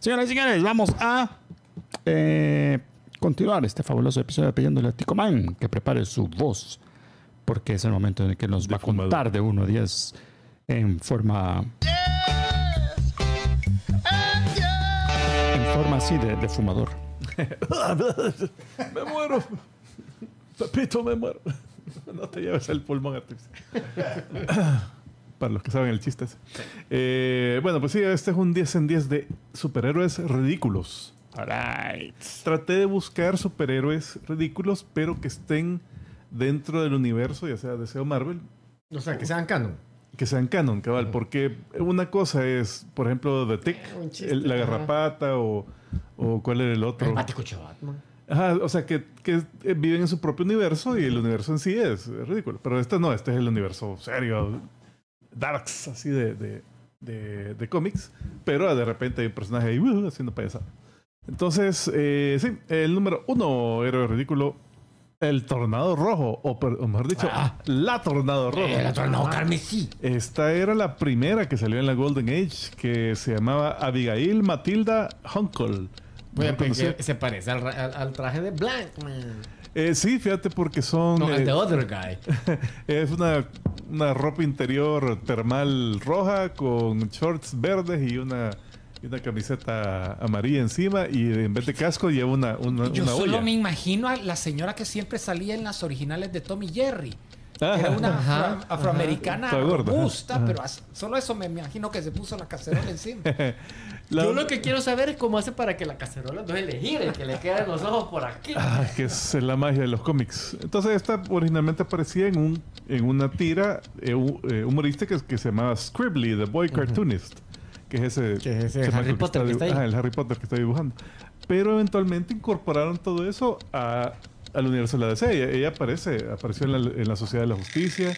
Señoras y señores, vamos a continuar este fabuloso episodio pidiéndole a Tico Man que prepare su voz, porque es el momento en el que nos va a contar de 1 a 10 en forma así de fumador. Me muero. Pepito, me muero. No te lleves el pulmón artificial. Para los que saben el chiste ese. Bueno, pues sí, este es un 10 en 10 de superhéroes ridículos. Alright. Traté de buscar superhéroes ridículos, pero que estén dentro del universo, ya sea DC o Marvel. O sea, que sean canon. Que sean canon, cabal. Porque una cosa es, por ejemplo, The Tick, la garrapata, o ¿cuál era el otro? El Baticucho Batman. Ajá, o sea, que viven en su propio universo y el universo en sí es ridículo. Pero este no, este es el universo serio, darks, así de cómics. Pero de repente hay un personaje ahí haciendo payasada. Entonces, sí, el número 1, héroe ridículo, el Tornado Rojo, o mejor dicho, la Tornado Rojo. La Tornado Carmesí. Esta era la primera que salió en la Golden Age, que se llamaba Abigail Matilda Hunkle. Se parece al traje de Blackman. Sí, fíjate, porque son... No, el de Other Guy. Es una ropa interior termal roja con shorts verdes y una camiseta amarilla encima, y en vez de casco lleva una Yo solo olla. me imagino a la señora que siempre salía en las originales de Tom y Jerry. Era una afroamericana robusta, pero solo eso me imagino que se puso la cacerola encima. Yo lo que quiero saber es cómo hace para que la cacerola no se le gire, que le queden los ojos por aquí. Que es la magia de los cómics. Entonces esta originalmente aparecía en una tira humorística que se llamaba Scribbly, The Boy Cartoonist, que es ese Harry Potter que está ahí. El Harry Potter que está dibujando. Pero eventualmente incorporaron todo eso al universo de la DC. Ella apareció en la Sociedad de la Justicia,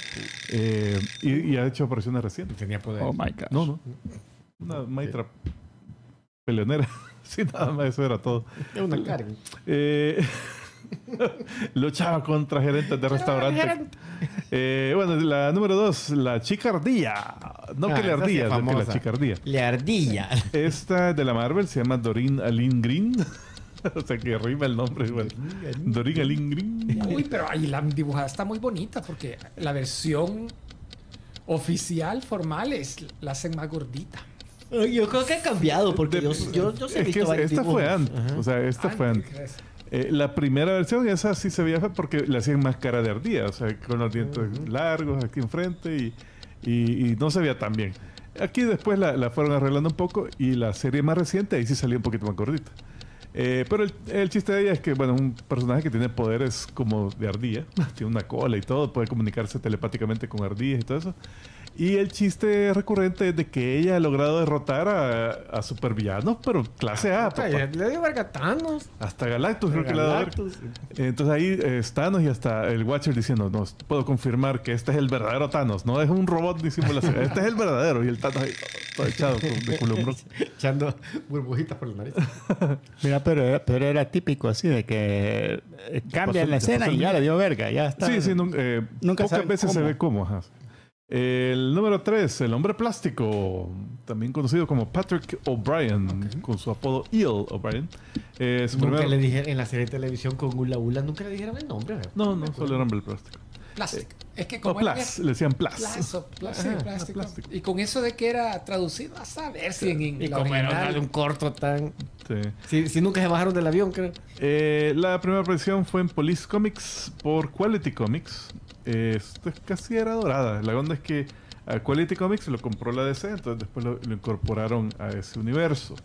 y ha hecho apariciones recientes. Tenía poder. Oh my God. No. Una maitra peleonera. Sí, nada más, eso era todo. Es una carga. Luchaba contra gerentes de restaurante. Bueno, la número 2, la chica ardilla. No que le ardilla, sino que la chica ardilla. Le ardilla. Esta de la Marvel se llama Doreen Aline Green. O sea, que rima el nombre igual. Doreen Aline Green. Uy, pero ahí la dibujada está muy bonita porque la versión oficial, formal, la hacen más gordita. Yo creo que ha cambiado porque yo sí he visto varios esta dibujos. fue antes. O sea, esta fue antes. La primera versión, esa sí se veía porque le hacían más cara de ardilla, o sea, con los dientes largos aquí enfrente, y no se veía tan bien. Aquí después la fueron arreglando un poco, y la serie más reciente ahí sí salía un poquito más gordita. Pero el chiste de ella es que, bueno, un personaje que tiene poderes como de ardilla, tiene una cola y todo, puede comunicarse telepáticamente con ardillas y todo eso. Y el chiste recurrente es de que ella ha logrado derrotar a supervillanos, pero clase A. Le dio verga a Thanos. Hasta Galactus creo que le ha dado verga. Entonces ahí Thanos, y hasta el Watcher diciendo, no, puedo confirmar que este es el verdadero Thanos. No es un robot de simulación. Este es el verdadero. Y el Thanos ahí todo echado de culumbrón. Echando burbujitas por la nariz. Mira, pero era típico así de que cambian la escena y ya le dio verga. Ya está. Sí, Nunca pocas veces se ve cómo. Ajá. El número 3, el hombre plástico, también conocido como Patrick O'Brien, con su apodo Eel O'Brien. Nunca le dijeron en la serie de televisión con Ula Ula, nunca le dijeron el nombre. No, solo era hombre plástico. Plástico. Es que como le decían plástico. Y con eso de que era traducido, a saber si en la como original... era un corto tan... Sí. Si nunca se bajaron del avión, creo. La primera aparición fue en Police Comics por Quality Comics. Esto casi era dorada. La onda es que a Quality Comics lo compró la DC, entonces después lo incorporaron a ese universo.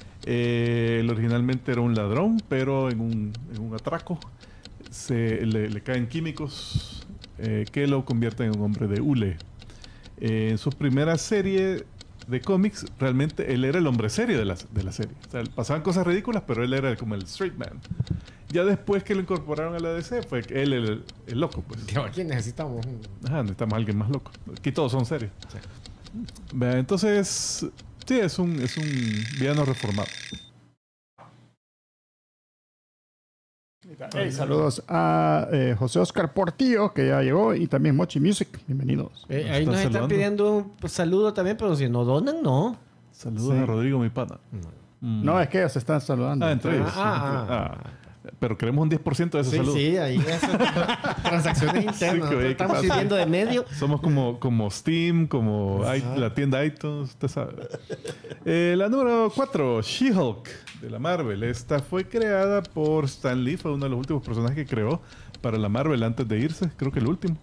Él originalmente era un ladrón, pero en un atraco le caen químicos que lo convierten en un hombre de hule. En su primera serie de cómics, realmente él era el hombre serio de la serie. O sea, pasaban cosas ridículas, pero él era como el straight man. Ya después que lo incorporaron a la DC, fue él el loco, pues. Aquí necesitamos necesitamos a alguien más loco. Aquí todos son serios. Sí. Entonces, sí, es un villano reformado. Hey, saludos a José Oscar Portillo, que ya llegó, y también Mochi Music. Bienvenidos. Ahí nos están pidiendo un saludo también, pero si no donan, no. Saludos a Rodrigo, mi pana. No, es que ellos se están saludando. Entre ellos. Pero queremos un 10% de ese saludo. Sí, ahí es transacciones internas. Sí, estamos sirviendo de medio. Somos como Steam, como la tienda iTunes, usted sabe. La número 4, She-Hulk, de la Marvel. Esta fue creada por Stan Lee, fue uno de los últimos personajes que creó para la Marvel antes de irse, creo que el último.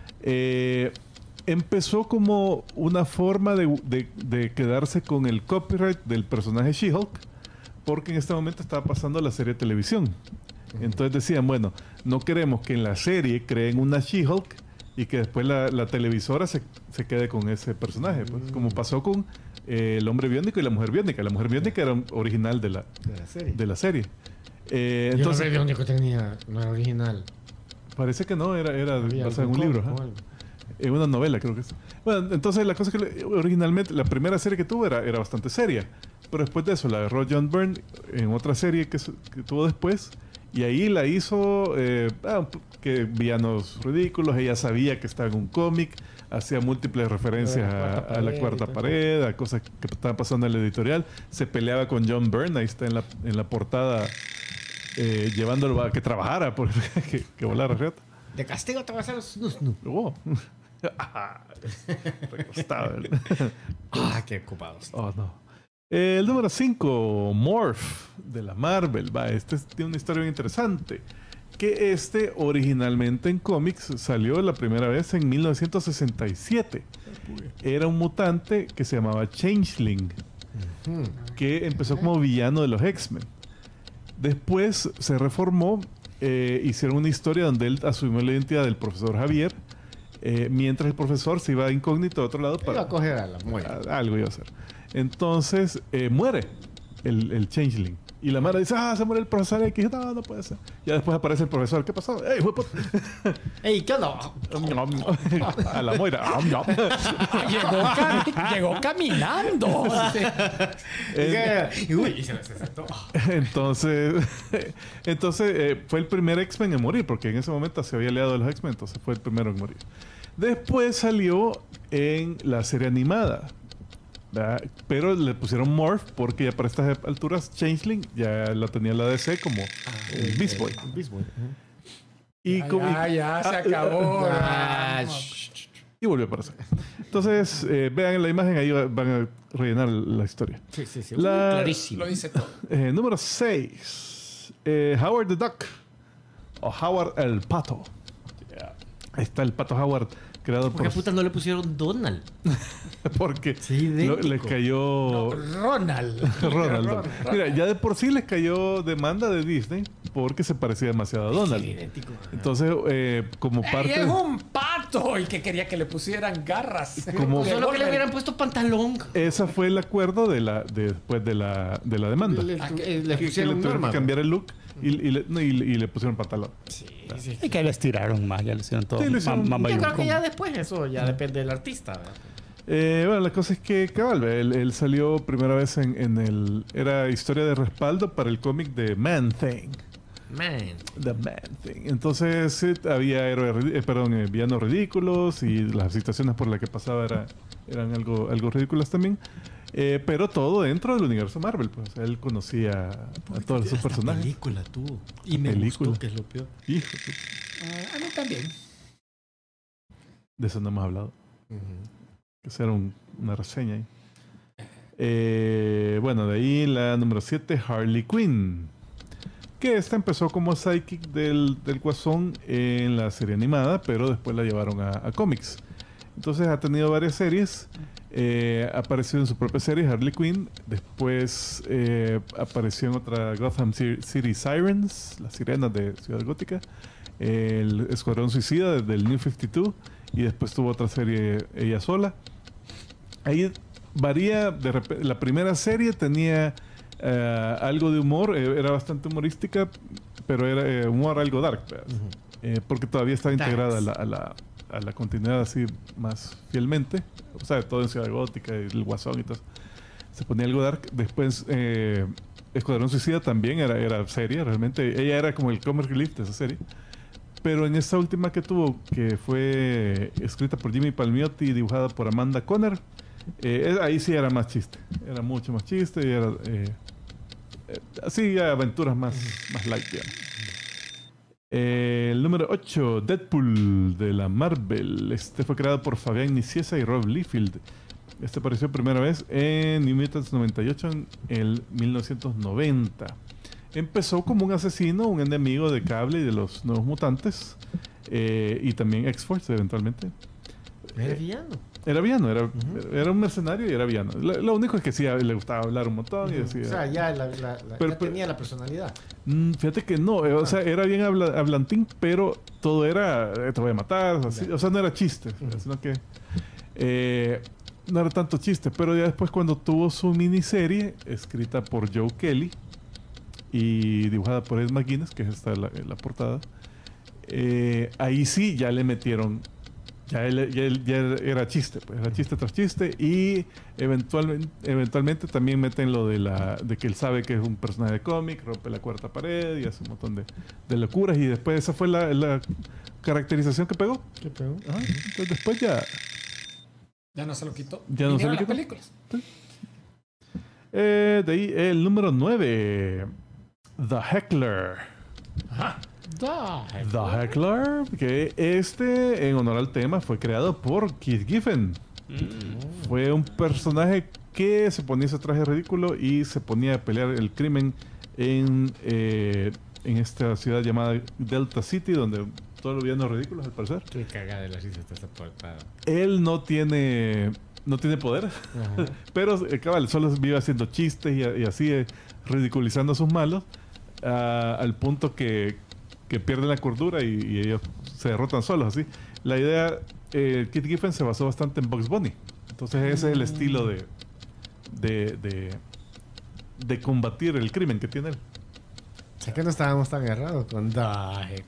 Empezó como una forma de quedarse con el copyright del personaje She-Hulk, porque en este momento estaba pasando la serie de televisión. Entonces decían, bueno, no queremos que en la serie creen una She-Hulk y que después la televisora se quede con ese personaje. Pues, como pasó con el hombre biónico y la mujer biónica. La mujer biónica era original de la serie. Entonces, el hombre biónico no era original. Parece que no, era basado en un libro. En una novela, creo que es. Bueno, entonces la cosa es que originalmente la primera serie que tuvo era bastante seria. Pero después de eso la agarró John Byrne en otra serie que tuvo después. Y ahí la hizo que villanos ridículos. Ella sabía que estaba en un cómic. Hacía múltiples referencias a la cuarta pared, a cosas que estaban pasando en la editorial. Se peleaba con John Byrne. Ahí está en la portada, llevándolo a que trabajara, porque que volara reata. De castigo te va a hacer snus. Oh. Recostado. Qué ocupados. Oh, no. El número 5, Morph, de la Marvel. Este tiene una historia bien interesante. Que originalmente en cómics salió la primera vez en 1967. Era un mutante que se llamaba Changeling, que empezó como villano de los X-Men. Después se reformó, hicieron una historia donde él asumió la identidad del profesor Javier, mientras el profesor se iba incógnito a otro lado para... Iba a coger algo iba a hacer. Entonces muere el Changeling. Y la madre dice, se muere el profesor X. No puede ser. Ya después aparece el profesor. ¿Qué pasó? ¡Ey, qué onda! A la Moira. Llegó caminando. Uy, se sentó. Entonces fue el primer X-Men en morir, porque en ese momento se había aliado de los X-Men, entonces fue el primero en morir. Después salió en la serie animada, ¿verdad? Pero le pusieron Morph porque ya para estas alturas Changeling ya la tenía la DC como Beast Boy. Y ya se acabó. Y volvió a aparecer. Entonces, vean en la imagen, ahí van a rellenar la historia. Sí. Clarísimo. Lo dice todo. Número 6. Howard the Duck. O Howard el Pato. Ahí está el Pato Howard, creado ¿Por qué putas no le pusieron Donald? Porque sí, les cayó... Ronald. Mira, ya de por sí les cayó demanda de Disney porque se parecía demasiado a Donald. Sí, idéntico. Entonces, como parte... ¡Es un pato! Y que quería que le pusieran garras. Solo que le hubieran puesto pantalón. Ese fue el acuerdo después de la demanda. Le pusieron que cambiar el look y le pusieron pantalón. Sí. Y que les tiraron más, ya le hicieron todo. Yo creo que ya después eso ya depende del artista, ¿verdad? Bueno, la cosa es que cabal, él salió primera vez en el... Era historia de respaldo para el cómic de Man-Thing. The Man-Thing. Entonces sí, había villanos ridículos y las situaciones por las que pasaba eran algo ridículas también. Pero todo dentro del universo Marvel. Pues él conocía a todos esos personajes. Película tuvo. Y me gustó, que es lo peor. Hijo, a mí también. De eso no hemos hablado. Que hacer una reseña ahí. Bueno, de ahí la número 7, Harley Quinn. Que esta empezó como sidekick del Guasón en la serie animada, pero después la llevaron a cómics. Entonces ha tenido varias series. Apareció en su propia serie, Harley Quinn. Después apareció en otra, Gotham City Sirens, las sirenas de Ciudad Gótica. El Escuadrón Suicida del New 52. Y después tuvo otra serie ella sola. Ahí varía. La primera serie tenía algo de humor. Era bastante humorística, pero era humor algo dark. Porque todavía estaba integrada a la continuidad así más fielmente. O sea, todo en Ciudad Gótica, el Guasón y todo. Se ponía algo dark. Después Escuadrón Suicida también era seria. Realmente ella era como el comic relief de esa serie. Pero en esta última que tuvo, que fue escrita por Jimmy Palmiotti y dibujada por Amanda Conner, ahí sí era más chiste. Era mucho más chiste y era así aventuras más light, digamos. El número 8, Deadpool de la Marvel. Este fue creado por Fabián Nicieza y Rob Liefeld. Este apareció primera vez en New Mutants 98 en el 1990. Empezó como un asesino, un enemigo de Cable y de los Nuevos Mutantes. Y también X-Force eventualmente. Era villano. Era villano, era un mercenario y era villano. Lo único es que sí le gustaba hablar un montón y decía... O sea, ya tenía la personalidad. Fíjate que no, o sea, era bien hablantín, pero todo era, te voy a matar, así, o sea, no era chiste, sino que no era tanto chiste, pero ya después cuando tuvo su miniserie, escrita por Joe Kelly y dibujada por Ed McGuinness, que es esta la portada, ahí sí ya le metieron... Ya era chiste, pues era chiste tras chiste y eventualmente también meten lo de que él sabe que es un personaje de cómic, rompe la cuarta pared y hace un montón de locuras y después esa fue la caracterización que pegó. Ajá. Entonces después ya no se lo quitó. Ya no se lo quitó. Películas. Sí. De ahí el número 9, The Heckler. Ajá. The Heckler, que en honor al tema, fue creado por Keith Giffen. Fue un personaje que se ponía ese traje ridículo y se ponía a pelear el crimen en esta ciudad llamada Delta City, donde todos los villanos ridículos, al parecer. Qué cagada de la risa está esta portada. Él no tiene poder, pero cabal, solo vive haciendo chistes y así ridiculizando a sus malos, al punto que pierden la cordura y ellos se derrotan solos, así. La idea, Keith Giffen se basó bastante en Bugs Bunny. Entonces ese es el estilo de combatir el crimen que tiene él. Sé que no estábamos tan errados con Heckler.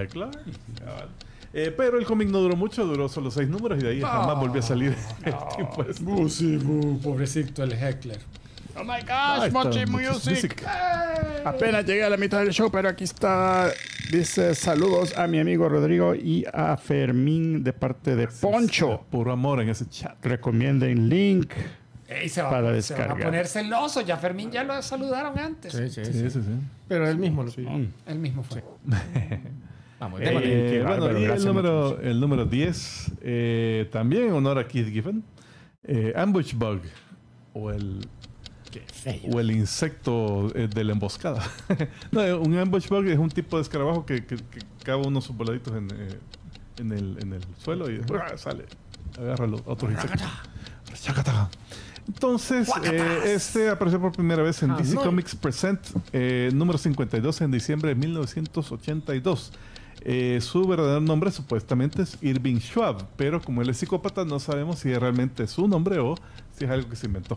Pero el cómic no duró mucho, duró solo 6 números y de ahí jamás volvió a salir el tipo este. Pobrecito el Heckler. Oh my gosh, Mochi Music. Apenas llegué a la mitad del show, pero aquí está. Dice saludos a mi amigo Rodrigo y a Fermín de parte de Poncho. Puro amor en ese chat. Recomienden link para descargar. Se va a poner celoso. Ya Fermín ya lo saludaron antes. Sí. Pero él mismo lo pidió. Él mismo fue. Vamos, bueno, y el número 10, también en honor a Keith Giffen, Ambush Bug, o el insecto de la emboscada. No, un ambush bug es un tipo de escarabajo que cava unos voladitos en el suelo y sale, agarra los otros insectos. Entonces, este apareció por primera vez en DC Comics Present, número 52 en diciembre de 1982. Su verdadero nombre supuestamente es Irving Schwab, pero como él es psicópata no sabemos si es realmente su nombre o si es algo que se inventó.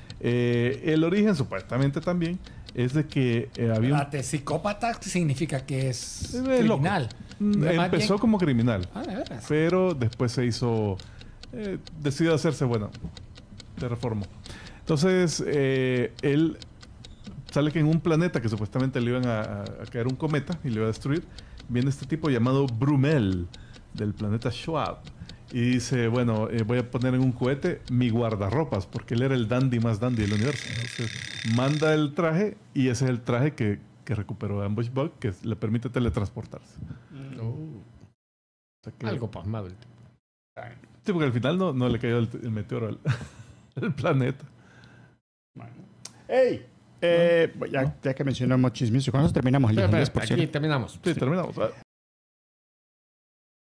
El origen supuestamente también es de que había psicópata significa que es criminal. Empezó como criminal, de veras. pero después se hizo decidió hacerse se reformó. Entonces él sale que en un planeta que supuestamente le iban a caer un cometa y le iba a destruir, viene este tipo llamado Brumel del planeta Schwab. Y dice, bueno, voy a poner en un cohete mi guardarropas, porque él era el dandy más dandy del universo. Entonces, manda el traje y ese es el traje que recuperó Ambush Bug, que le permite teletransportarse. O sea que, algo pasmado el tipo. Sí, porque al final no le cayó el meteoro al planeta. Bueno. ¡Ey! Ya que mencionamos chismes, ¿cuándo terminamos el 10%? Aquí terminamos. Sí, terminamos.